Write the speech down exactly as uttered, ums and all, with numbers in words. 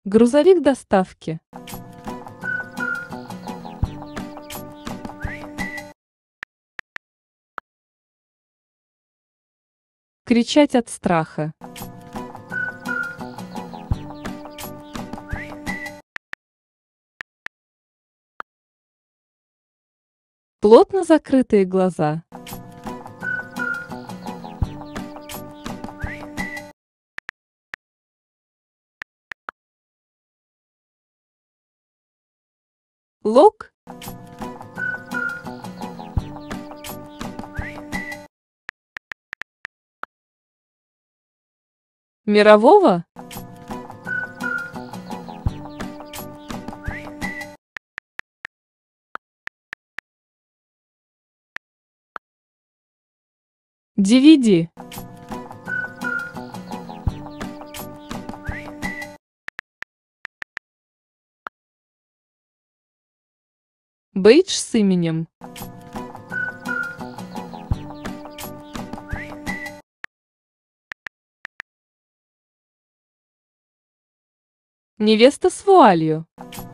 Грузовик доставки. Кричать от страха. Плотно закрытые глаза. Лог. Мирового. ди ви ди. Бейдж с именем. Невеста с вуалью.